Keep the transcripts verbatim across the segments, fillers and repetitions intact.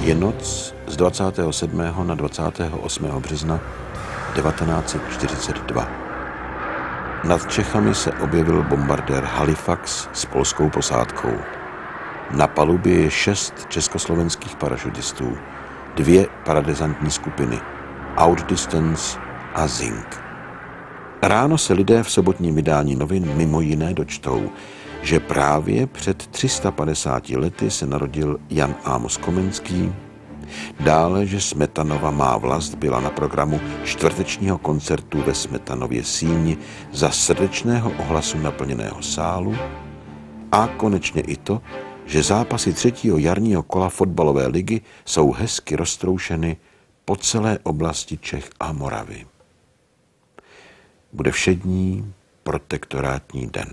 Je noc z dvacátého sedmého na dvacátého osmého března devatenáct set čtyřicet dva. Nad Čechami se objevil bombardér Halifax s polskou posádkou. Na palubě je šest československých parašutistů, dvě paradezantní skupiny, Outdistance a Zing. Ráno se lidé v sobotním vydání novin mimo jiné dočtou, že právě před tři sta padesáti lety se narodil Jan Amos Komenský, dále, že Smetanova Má vlast byla na programu čtvrtečního koncertu ve Smetanově síni za srdečného ohlasu naplněného sálu a konečně i to, že zápasy třetího jarního kola fotbalové ligy jsou hezky roztroušeny po celé oblasti Čech a Moravy. Bude všední protektorátní den.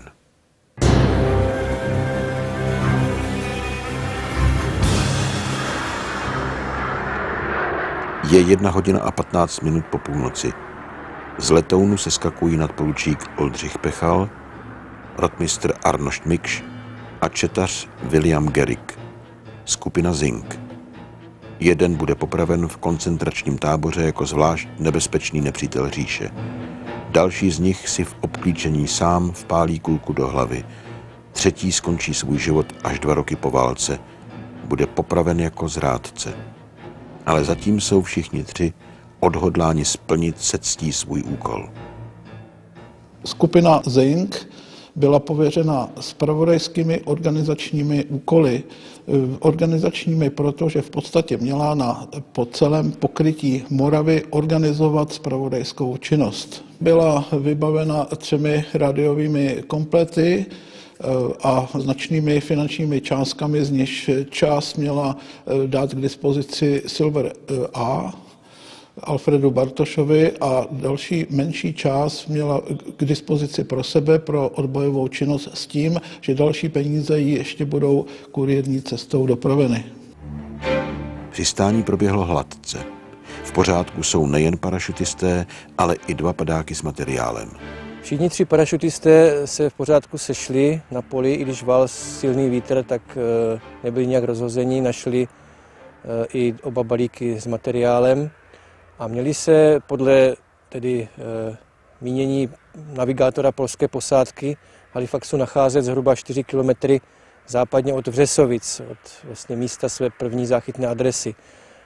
Je jedna hodina a patnáct minut po půlnoci. Z letounu se skakují nadporučík Oldřich Pechal, rotmistr Arnošt Mikš a četař William Garrick. Skupina Zing. Jeden bude popraven v koncentračním táboře jako zvlášť nebezpečný nepřítel říše. Další z nich si v obklíčení sám vpálí kulku do hlavy. Třetí skončí svůj život až dva roky po válce. Bude popraven jako zrádce. Ale zatím jsou všichni tři odhodláni splnit se ctí svůj úkol. Skupina Zing byla pověřena zpravodajskými organizačními úkoly. Organizačními, protože v podstatě měla na, po celém pokrytí Moravy organizovat zpravodajskou činnost. Byla vybavena třemi rádiovými komplety a značnými finančními částkami, z nichž část měla dát k dispozici Silver A, Alfredu Bartošovi, a další menší část měla k dispozici pro sebe, pro odbojovou činnost, s tím, že další peníze jí ještě budou kurierní cestou dopraveny. Přistání proběhlo hladce. V pořádku jsou nejen parašutisté, ale i dva padáky s materiálem. Všichni tři parašutisté se v pořádku sešli na poli, i když val silný vítr, tak nebyli nějak rozhození, našli i oba balíky s materiálem a měli se podle tedy mínění navigátora polské posádky Halifaxu nacházet zhruba čtyři kilometry západně od Vřesovic, od vlastně místa své první záchytné adresy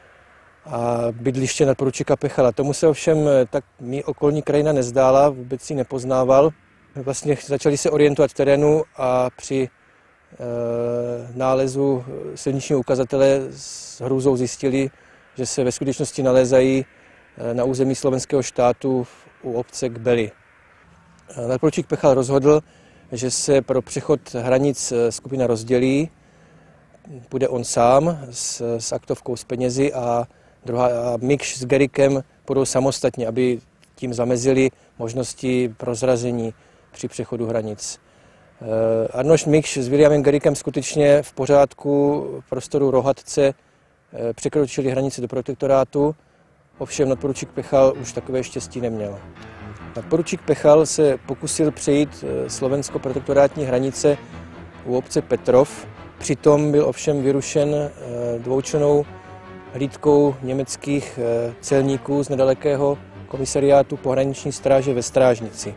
a bydliště nadporučíka Pechala. Tomu se ovšem tak mi okolní krajina nezdála, vůbec ji nepoznával. Vlastně začali se orientovat v terénu a při e, nálezu silničního ukazatele s hrůzou zjistili, že se ve skutečnosti nalézají na území slovenského štátu u obce Kbely. Nadporučík Pechal rozhodl, že se pro přechod hranic skupina rozdělí, bude on sám s, s aktovkou s penězi a druhá a Mikš s Garrickem půjdou samostatně, aby tím zamezili možnosti prozrazení při přechodu hranic. Arnošt Mikš s Williamem Garrickem skutečně v pořádku v prostoru Rohatce překročili hranici do protektorátu, ovšem nadporučík Pechal už takové štěstí neměl. Nadporučík Pechal se pokusil přejít slovensko-protektorátní hranice u obce Petrov, přitom byl ovšem vyrušen dvoučlennou hlídkou německých celníků z nedalekého komisariátu pohraniční stráže ve Strážnici.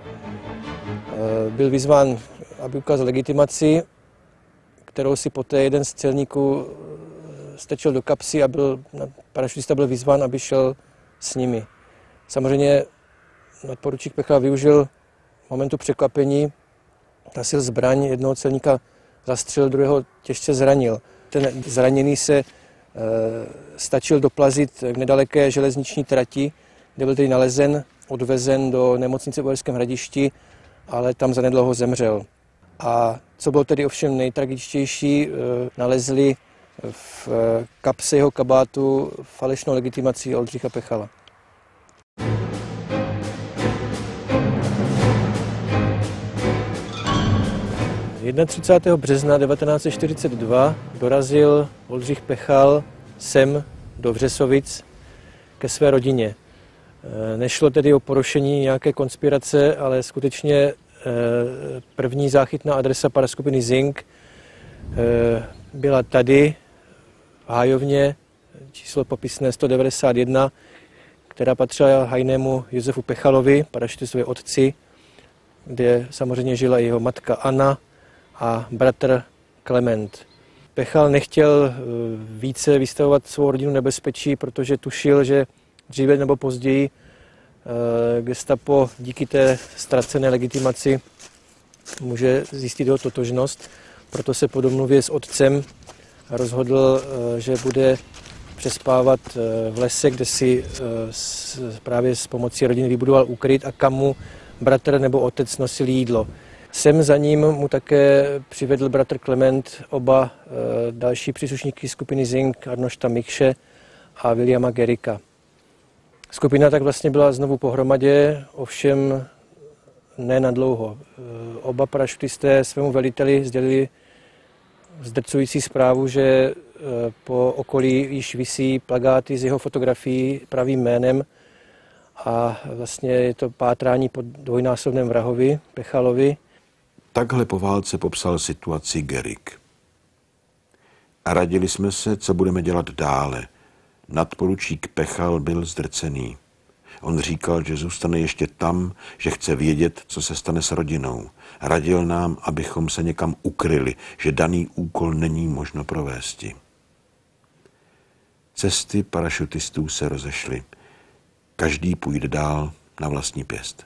Byl vyzván, aby ukázal legitimaci, kterou si poté jeden z celníků strčil do kapsy a byl, parašutista byl vyzván, aby šel s nimi. Samozřejmě nadporučík Pechal využil momentu překvapení, nasil zbraň, jednoho celníka zastřelil, druhého těžce zranil. Ten zraněný se e, stačil doplazit k nedaleké železniční trati, kde byl tedy nalezen, odvezen do nemocnice v Uherském Hradišti, ale tam zanedlouho zemřel. A co bylo tedy ovšem nejtragičtější, e, nalezli v kapse jeho kabátu falešnou legitimaci Oldřicha Pechala. třicátého prvního března devatenáct set čtyřicet dva dorazil Oldřich Pechal sem do Vřesovic ke své rodině. Nešlo tedy o porušení nějaké konspirace, ale skutečně první záchytná adresa paraskupiny Zing byla tady, v Hájovně, číslo popisné sto devadesát jedna, která patřila hajnému Josefu Pechalovi, parašutistovi otci, kde samozřejmě žila jeho matka Anna a bratr Klement. Pechal nechtěl více vystavovat svou rodinu nebezpečí, protože tušil, že dříve nebo později gestapo díky té ztracené legitimaci může zjistit jeho totožnost. Proto se po domluvě s otcem rozhodl, že bude přespávat v lese, kde si právě s pomocí rodiny vybudoval úkryt a kam mu bratr nebo otec nosil jídlo. Sem za ním mu také přivedl bratr Klement oba další příslušníky skupiny Zink, Arnošta Mikše a Williama Gericka. Skupina tak vlastně byla znovu pohromadě, ovšem ne na dlouho. Oba parašutisté svému veliteli sdělili zdrcující zprávu, že po okolí již visí plakáty z jeho fotografií pravým jménem a vlastně je to pátrání po dvojnásobném vrahovi, Pechalovi. Takhle po válce popsal situaci Gerick. A radili jsme se, co budeme dělat dále. Nadporučík Pechal byl zdrcený. On říkal, že zůstane ještě tam, že chce vědět, co se stane s rodinou. Radil nám, abychom se někam ukryli, že daný úkol není možno provést. Cesty parašutistů se rozešly. Každý půjde dál na vlastní pěst.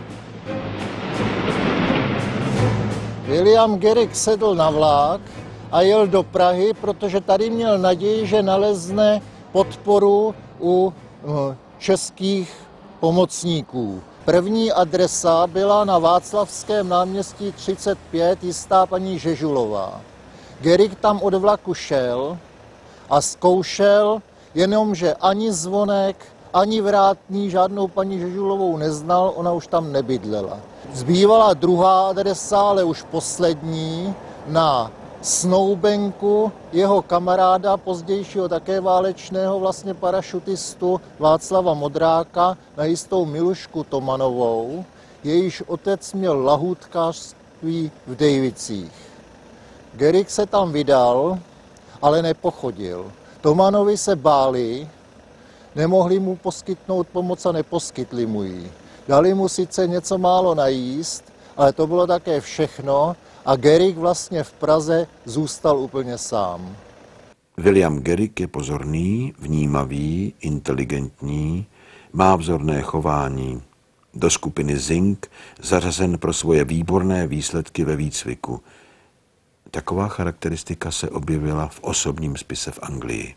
William Gerick sedl na vlák a jel do Prahy, protože tady měl naději, že nalezne podporu u českých pomocníků. První adresa byla na Václavském náměstí třicet pět, jistá paní Žežulová. Gerick tam od vlaku šel a zkoušel, jenomže ani Zvonek, ani Vrátný žádnou paní Žežulovou neznal, ona už tam nebydlela. Zbývala druhá adresa, ale už poslední, na snoubenku jeho kamaráda, pozdějšího také válečného vlastně parašutistu Václava Modráka, na jistou Milušku Tomanovou, jejíž otec měl lahůdkářství v Dejvicích. Gerick se tam vydal, ale nepochodil. Tomanovi se báli, nemohli mu poskytnout pomoc a neposkytli mu ji. Dali mu sice něco málo najíst, ale to bylo také všechno a Gerick vlastně v Praze zůstal úplně sám. William Gerick je pozorný, vnímavý, inteligentní, má vzorné chování. Do skupiny Zink zařazen pro svoje výborné výsledky ve výcviku. Taková charakteristika se objevila v osobním spise v Anglii.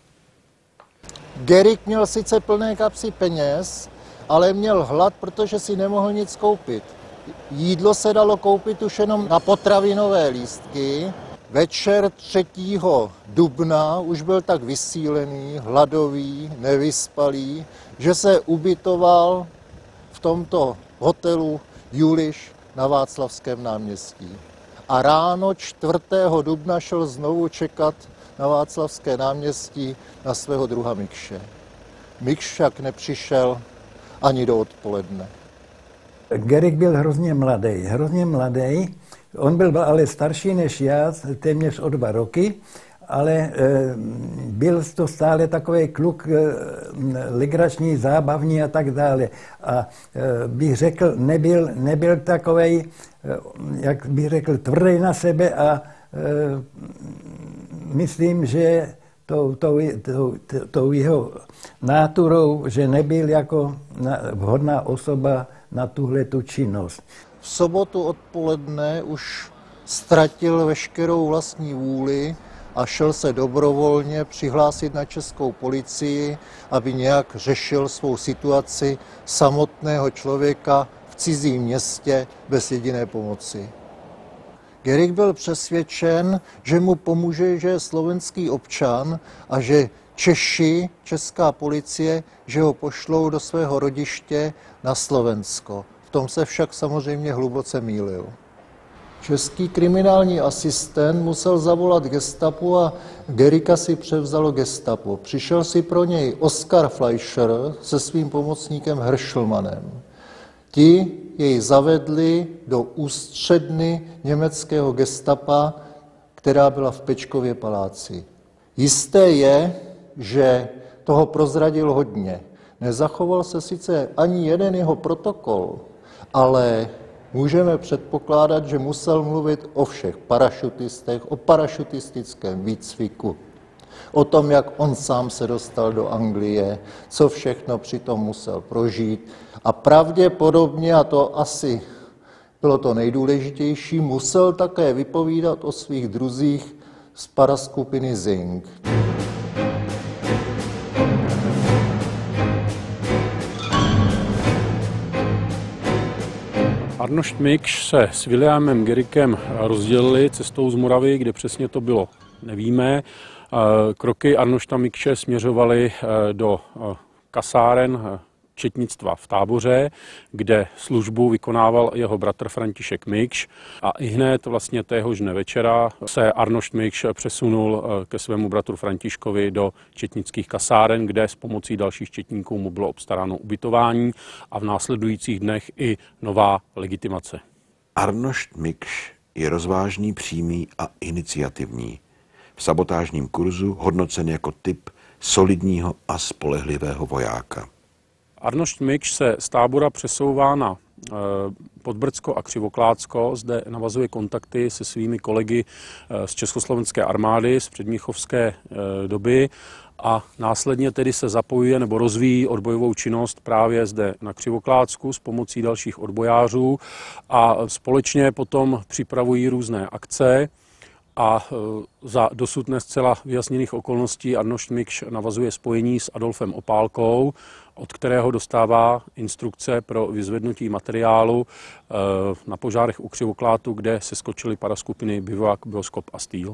Gerick měl sice plné kapsy peněz, ale měl hlad, protože si nemohl nic koupit. Jídlo se dalo koupit už jenom na potravinové lístky. Večer třetího dubna už byl tak vysílený, hladový, nevyspalý, že se ubytoval v tomto hotelu Juliš na Václavském náměstí. A ráno čtvrtého dubna šel znovu čekat na Václavské náměstí na svého druha Mikše. Mikš však nepřišel ani do odpoledne. Gerick byl hrozně mladý, hrozně mladý. On byl ale starší než já, téměř o dva roky, ale e, byl to stále takový kluk e, legrační, zábavní a tak dále. A e, bych řekl, nebyl, nebyl takovej, e, jak bych řekl, tvrdý na sebe a e, myslím, že tou, tou, tou, tou jeho náturou, že nebyl jako vhodná osoba na tuhle tu činnost. V sobotu odpoledne už ztratil veškerou vlastní vůli a šel se dobrovolně přihlásit na českou policii, aby nějak řešil svou situaci samotného člověka v cizím městě bez jediné pomoci. Gerick byl přesvědčen, že mu pomůže, že je slovenský občan a že Češi, česká policie, že ho pošlou do svého rodiště na Slovensko. V tom se však samozřejmě hluboce mýlil. Český kriminální asistent musel zavolat gestapu a Gericka si převzalo gestapo. Přišel si pro něj Oskar Fleischer se svým pomocníkem Herschelmanem. Ti jej zavedli do ústředny německého gestapa, která byla v Pečkově paláci. Jisté je, že toho prozradil hodně. Nezachoval se sice ani jeden jeho protokol, ale můžeme předpokládat, že musel mluvit o všech parašutistech, o parašutistickém výcviku, o tom, jak on sám se dostal do Anglie, co všechno přitom musel prožít. A pravděpodobně, a to asi bylo to nejdůležitější, musel také vypovídat o svých druzích z paraskupiny Zing. Arnošt Mikš se s Williamem Garrickem rozdělili cestou z Moravy, kde přesně to bylo, nevíme. Kroky Arnošta Mikše směřovaly do kasáren četnictva v Táboře, kde službu vykonával jeho bratr František Mikš, a ihned vlastně téhož dne večera se Arnošt Mikš přesunul ke svému bratru Františkovi do četnických kasáren, kde s pomocí dalších četníků mu bylo obstaráno ubytování a v následujících dnech i nová legitimace. Arnošt Mikš je rozvážný, přímý a iniciativní. V sabotážním kurzu hodnocen jako typ solidního a spolehlivého vojáka. Arnošt Mikš se z Tábora přesouvá na Podbrdsko a Křivoklátsko, zde navazuje kontakty se svými kolegy z československé armády z předmnichovské doby a následně tedy se zapojuje nebo rozvíjí odbojovou činnost právě zde na Křivoklátsku s pomocí dalších odbojářů a společně potom připravují různé akce. A za dosud ne zcela vyjasněných okolností Arnošt Mikš navazuje spojení s Adolfem Opálkou, od kterého dostává instrukce pro vyzvednutí materiálu na požárech u Křivoklátu, kde se skočily paraskupiny Bivouak, Bioskop a Stýl.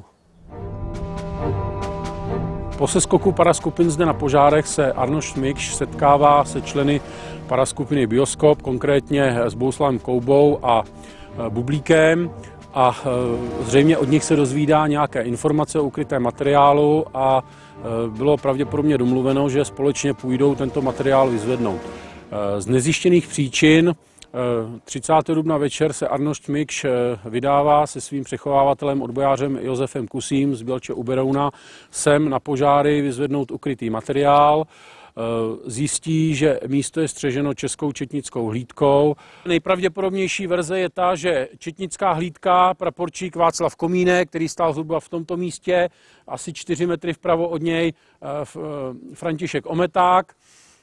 Po seskoku paraskupin zde na požárech se Arnošt Mikš setkává se členy paraskupiny Bioskop, konkrétně s Bouslavem Koubou a Bublíkem, a zřejmě od nich se dozvídá nějaké informace o ukrytém materiálu a bylo pravděpodobně domluveno, že společně půjdou tento materiál vyzvednout. Z nezjištěných příčin třicátého dubna večer se Arnošt Mikš vydává se svým přechovávatelem, odbojářem Josefem Kusím z Bělče u Berouna sem na požáry vyzvednout ukrytý materiál. Zjistí, že místo je střeženo českou četnickou hlídkou. Nejpravděpodobnější verze je ta, že četnická hlídka, praporčík Václav Komínek, který stál zhruba v tomto místě, asi čtyři metry vpravo od něj František Ometák,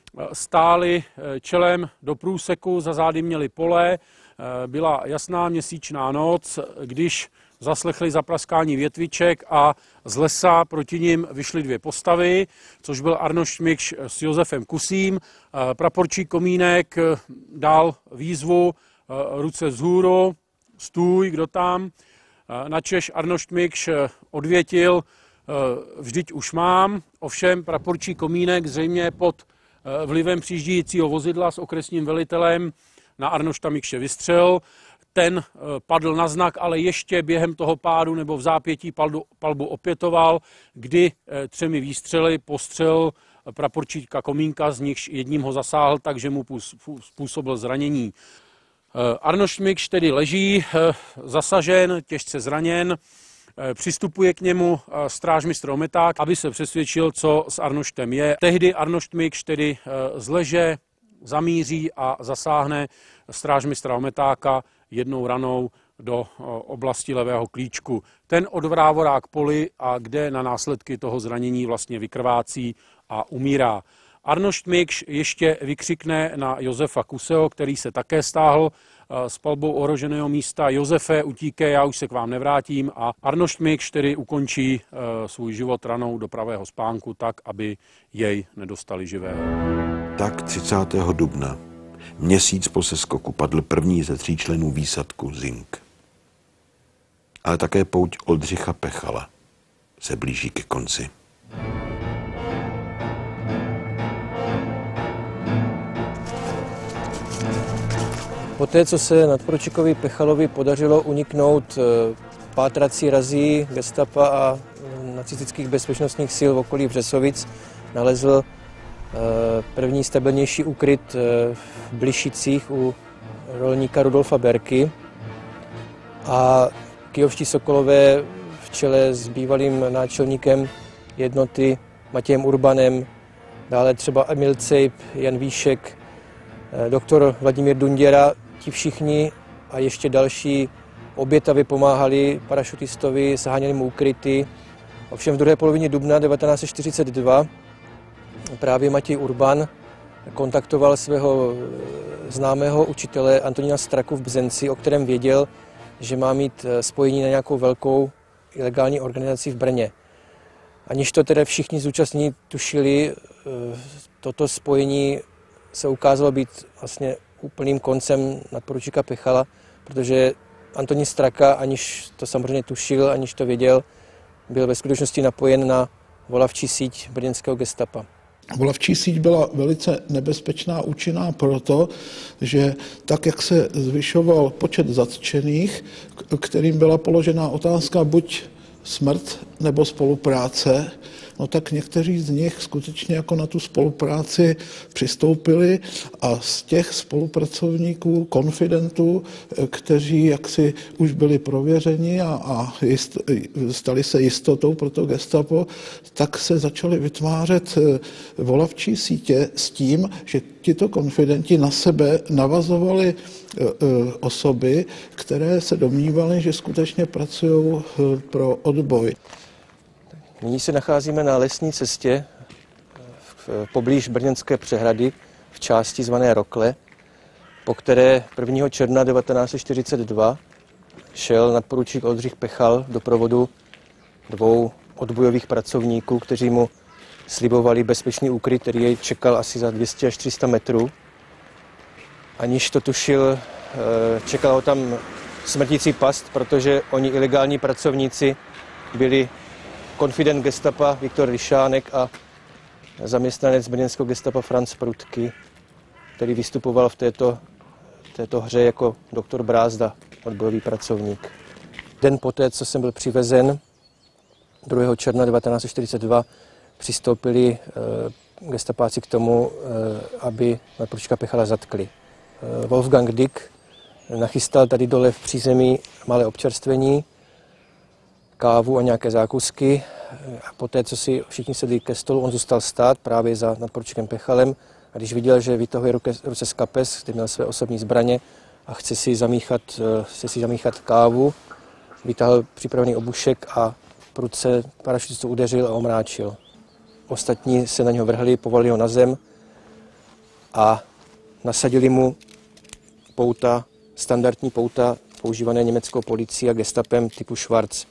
stáli čelem do průseku, za zády měli pole, byla jasná měsíčná noc, když zaslechli zapraskání větviček a z lesa proti nim vyšly dvě postavy, což byl Arnošt Mikš s Josefem Kusím. Praporčík Komínek dal výzvu ruce vzhůru, stůj, kdo tam. Načež Arnošt Mikš odvětil, vždyť už mám, ovšem praporčík Komínek zřejmě pod vlivem přijíždějícího vozidla s okresním velitelem na Arnošta Mikše vystřelil. Ten padl na znak, ale ještě během toho pádu nebo v zápětí palbu, palbu opětoval, kdy třemi výstřely postřelil praporčíka Komínka, z nichž jedním ho zasáhl, takže mu způsobil zranění. Arnošt Mikš tedy leží, zasažen, těžce zraněn, přistupuje k němu strážmistr Ometák, aby se přesvědčil, co s Arnoštem je. Tehdy Arnošt Mikš tedy zleže, zamíří a zasáhne strážmistra Ometáka jednou ranou do oblasti levého klíčku. Ten odvrává k poli a kde na následky toho zranění vlastně vykrvácí a umírá. Arnošt Mikš ještě vykřikne na Josefa Kuseho, který se také stáhl s palbou ohroženého místa: Josefe, utíkej, já už se k vám nevrátím. A Arnošt Mikš tedy ukončí svůj život ranou do pravého spánku tak, aby jej nedostali živého. Tak třicátého dubna, měsíc po seskoku, padl první ze tří členů výsadku Zing. Ale také pouť Oldřicha Pechala se blíží ke konci. Poté, co se nadporučíkovi Pechalovi podařilo uniknout pátrací razí gestapa a nacistických bezpečnostních sil v okolí Břesovic, nalezl první stabilnější úkryt v Blišicích u rolníka Rudolfa Berky. A kyjovští sokolové v čele s bývalým náčelníkem jednoty Matějem Urbanem, dále třeba Emil Cejp, Jan Víšek, doktor Vladimír Dunděra, ti všichni a ještě další obětavě pomáhali parašutistovi, sháněli mu úkryty. Ovšem v druhé polovině dubna devatenáct set čtyřicet dva právě Matěj Urban kontaktoval svého známého učitele Antonína Straku v Bzenci, o kterém věděl, že má mít spojení na nějakou velkou ilegální organizaci v Brně. Aniž to tedy všichni zúčastnění tušili, toto spojení se ukázalo být vlastně úplným koncem nadporučíka Pechala, protože Antonín Straka, aniž to samozřejmě tušil, aniž to věděl, byl ve skutečnosti napojen na volavčí síť brněnského gestapa. Volavčí síť byla velice nebezpečná, účinná proto, že tak, jak se zvyšoval počet zatčených, kterým byla položená otázka buď smrt nebo spolupráce, no tak někteří z nich skutečně jako na tu spolupráci přistoupili a z těch spolupracovníků, konfidentů, kteří jaksi už byli prověřeni a, a jist, stali se jistotou pro to gestapo, tak se začaly vytvářet volavčí sítě s tím, že tito konfidenti na sebe navazovali osoby, které se domnívaly, že skutečně pracují pro odboj. Nyní se nacházíme na lesní cestě poblíž Brněnské přehrady v části zvané Rokle, po které prvního června devatenáct set čtyřicet dva šel nadporučík Oldřich Pechal do doprovodu dvou odbojových pracovníků, kteří mu slibovali bezpečný úkryt, který jej čekal asi za dvě stě až tři sta metrů. Aniž to tušil, čekal ho tam smrtící past, protože oni ilegální pracovníci byli konfident gestapa Viktor Ryšánek a zaměstnanec brněnského gestapa Franz Prudky, který vystupoval v této, této hře jako doktor Brázda, odbojový pracovník. Den poté, co jsem byl přivezen, druhého června devatenáct set čtyřicet dva, přistoupili e, gestapáci k tomu, e, aby nadporučíka Pechala zatkli. E, Wolfgang Dick nachystal tady dole v přízemí malé občerstvení, kávu a nějaké zákusky. A poté, co si všichni sedli ke stolu, on zůstal stát právě za nadporučíkem Pechalem a když viděl, že vytahuje ruce, ruce z kapes, kde měl své osobní zbraně a chce si zamíchat, chce si zamíchat kávu, vytáhl připravený obušek a prudce parašutistu udeřil a omráčil. Ostatní se na něho vrhli, povalili ho na zem a nasadili mu pouta, standardní pouta používané německou policií a gestapem typu Schwarz.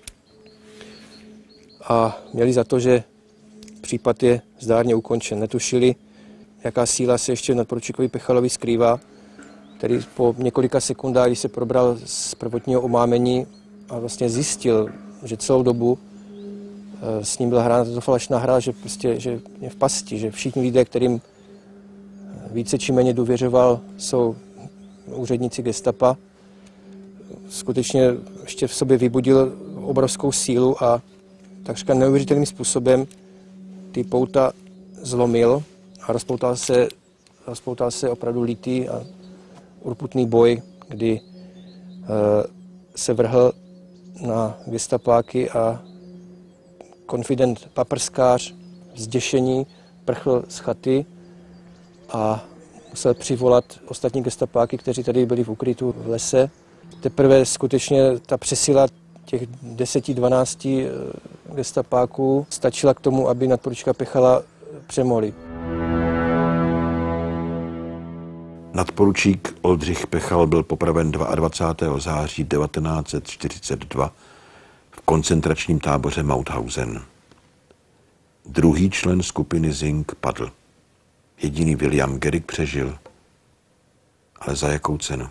A měli za to, že případ je zdárně ukončen. Netušili, jaká síla se ještě v nadporučíkovi Pechalovi skrývá, který po několika sekundách, když se probral z prvotního omámení a vlastně zjistil, že celou dobu s ním byla hrána tato falešná hra, že, prostě, že je v pasti, že všichni lidé, kterým více či méně důvěřoval, jsou úředníci gestapa. Skutečně ještě v sobě vybudil obrovskou sílu a takřka neuvěřitelným způsobem ty pouta zlomil a rozpoutal se, rozpoutal se opravdu lítý a urputný boj, kdy uh, se vrhl na gestapáky a konfident paprskář zděšení prchl z chaty a musel přivolat ostatní gestapáky, kteří tady byli v ukrytu v lese. Teprve skutečně ta přesila těch deseti dvanácti gestapáků stačila k tomu, aby nadporučíka Pechala přemohli. Nadporučík Oldřich Pechal byl popraven dvacátého druhého září devatenáct set čtyřicet dva v koncentračním táboře Mauthausen. Druhý člen skupiny Zing padl. Jediný William Gerig přežil. Ale za jakou cenu?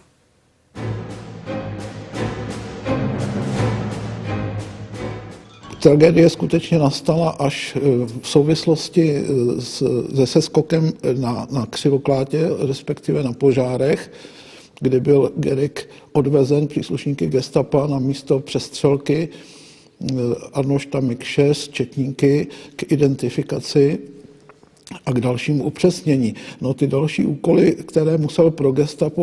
Tragédie skutečně nastala až v souvislosti se seskokem na, na Křivoklátě, respektive na Požárech, kdy byl Gerig odvezen příslušníky gestapa na místo přestřelky Arnošta Mikše s četníky k identifikaci a k dalšímu upřesnění. No ty další úkoly, které musel pro gestapo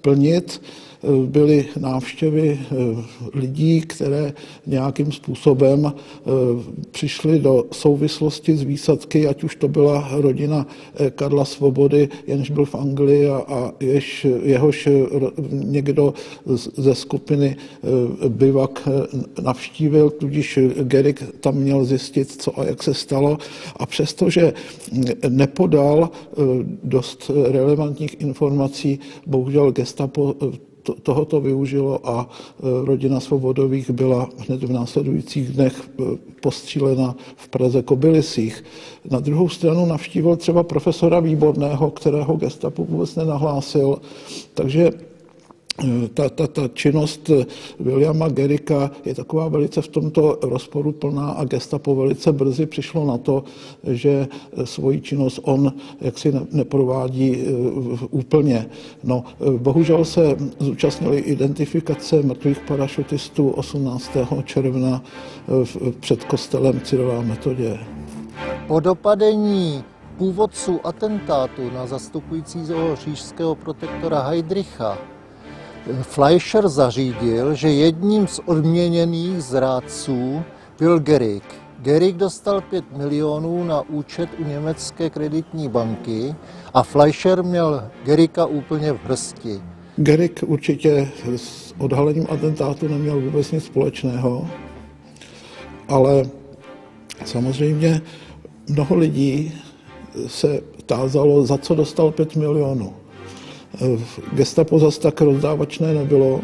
plnit. Byly návštěvy lidí, které nějakým způsobem přišly do souvislosti s výsadky, ať už to byla rodina Karla Svobody, jenž byl v Anglii a, a jež, jehož někdo ze skupiny Bivak navštívil, tudíž Gerig tam měl zjistit, co a jak se stalo. A přestože nepodal dost relevantních informací, bohužel gestapo tohoto využilo a rodina Svobodových byla hned v následujících dnech postřílena v Praze Kobylisích. Na druhou stranu navštívil třeba profesora Výborného, kterého gestapo vůbec nenahlásil, takže Ta, ta, ta činnost Williama Gericka je taková velice v tomto rozporu plná a gestapo velice brzy přišlo na to, že svoji činnost on jaksi neprovádí úplně. No, bohužel se zúčastnili identifikace mrtvých parašutistů osmnáctého června před kostelem Cyrila Metodie. Po dopadení původců atentátu na zastupujícího říšského protektora Heydricha Fleischer zařídil, že jedním z odměněných zrádců byl Gerig. Gerig dostal pět milionů na účet u německé kreditní banky a Fleischer měl Gericka úplně v hrsti. Gerig určitě s odhalením atentátu neměl vůbec nic společného, ale samozřejmě mnoho lidí se tázalo, za co dostal pět milionů. Gestapo zas tak rozdávačné nebylo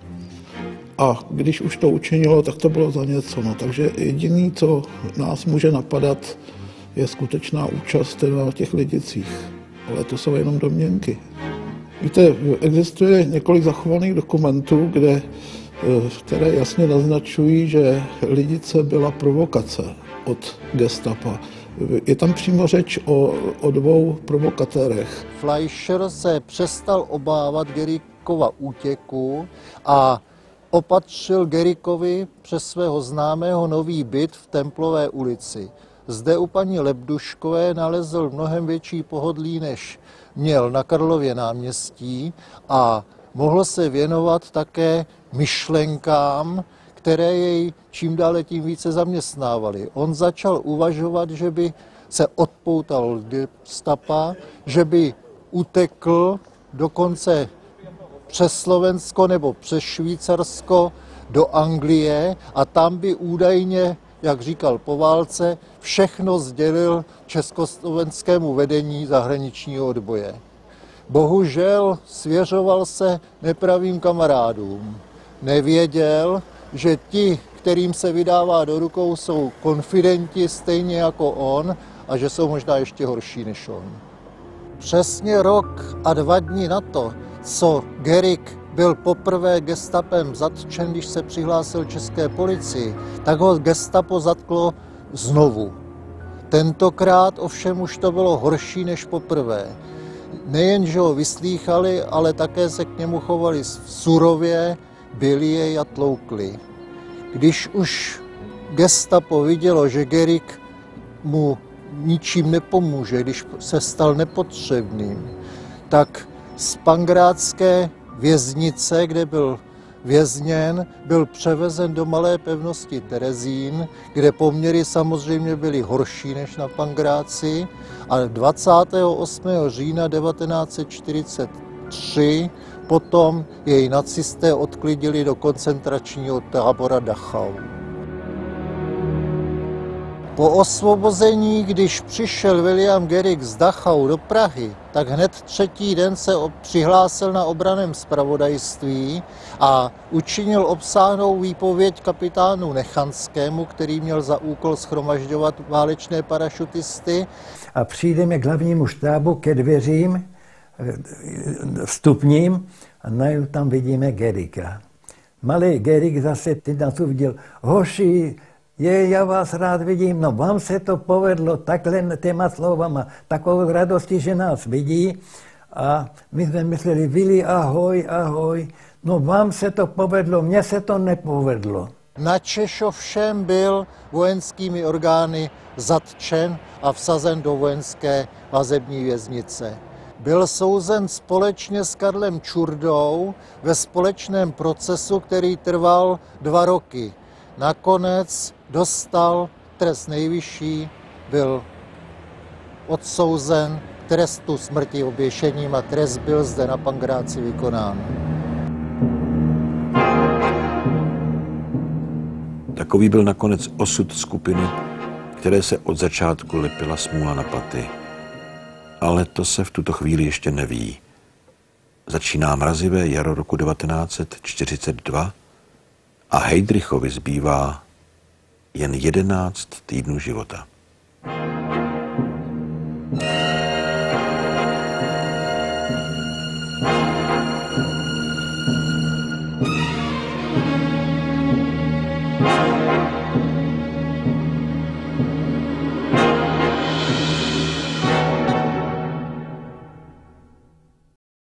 a když už to učinilo, tak to bylo za něco. No, takže jediné, co nás může napadat, je skutečná účast na těch lidicích. Ale to jsou jenom domněnky. Víte, existuje několik zachovaných dokumentů, kde, které jasně naznačují, že Lidice byla provokace od gestapa. Je tam přímo řeč o, o dvou provokatérech. Fleischer se přestal obávat Gerickova útěku a opatřil Gerickovi přes svého známého nový byt v Templové ulici. Zde u paní Lebduškové nalezl mnohem větší pohodlí, než měl na Karlově náměstí a mohl se věnovat také myšlenkám, které jej čím dále tím více zaměstnávaly. On začal uvažovat, že by se odpoutal od gestapa, že by utekl dokonce přes Slovensko nebo přes Švýcarsko do Anglie a tam by údajně, jak říkal po válce, všechno sdělil československému vedení zahraničního odboje. Bohužel svěřoval se nepravým kamarádům. Nevěděl, že ti, kterým se vydává do rukou, jsou konfidenti stejně jako on a že jsou možná ještě horší než on. Přesně rok a dva dny na to, co Gerig byl poprvé gestapem zatčen, když se přihlásil české policii, tak ho gestapo zatklo znovu. Tentokrát ovšem už to bylo horší než poprvé. Nejen, že ho vyslýchali, ale také se k němu chovali surově, byli jej a tloukli. Když už gestapo vidělo, že Gerig mu ničím nepomůže, když se stal nepotřebným, tak z pangrátské věznice, kde byl vězněn, byl převezen do malé pevnosti Terezín, kde poměry samozřejmě byly horší než na Pangráci a dvacátého osmého října devatenáct set čtyřicet tři potom jej nacisté odklidili do koncentračního tábora Dachau. Po osvobození, když přišel William Gerig z Dachau do Prahy, tak hned třetí den se přihlásil na obranném zpravodajství a učinil obsáhlou výpověď kapitánu Nechanskému, který měl za úkol shromažďovat válečné parašutisty. A přijdeme k hlavnímu štábu ke dveřím vstupním a najednou tam vidíme Gericka. Malý Gerig zase teď nás uviděl, hoši, je, já vás rád vidím, no vám se to povedlo takhle těma slovama, takovou radostí, že nás vidí. A my jsme mysleli, Vili, ahoj, ahoj, no vám se to povedlo, mně se to nepovedlo. Načež ovšem byl vojenskými orgány zatčen a vsazen do vojenské vazební věznice. byl souzen společně s Karlem Čurdou ve společném procesu, který trval dva roky. Nakonec dostal trest nejvyšší, byl odsouzen k trestu smrti oběšením a trest byl zde na Pankráci vykonán. Takový byl nakonec osud skupiny, které se od začátku lepila smůla na paty. Ale to se v tuto chvíli ještě neví. Začíná mrazivé jaro roku devatenáct set čtyřicet dva a Heydrichovi zbývá jen jedenáct týdnů života.